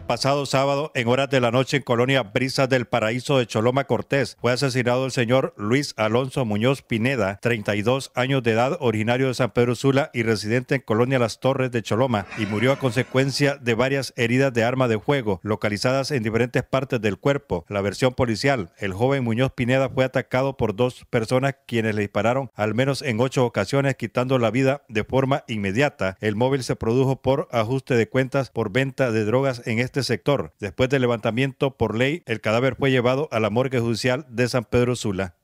Pasado sábado, en horas de la noche en Colonia Brisas del Paraíso de Choloma Cortés, fue asesinado el señor Luis Alonso Muñoz Pineda, 32 años de edad, originario de San Pedro Sula y residente en Colonia Las Torres de Choloma, y murió a consecuencia de varias heridas de arma de fuego localizadas en diferentes partes del cuerpo. La versión policial: el joven Muñoz Pineda fue atacado por dos personas quienes le dispararon al menos en 8 ocasiones, quitando la vida de forma inmediata. El móvil se produjo por ajuste de cuentas por venta de drogas en este sector. Después del levantamiento por ley, el cadáver fue llevado a la morgue judicial de San Pedro Sula.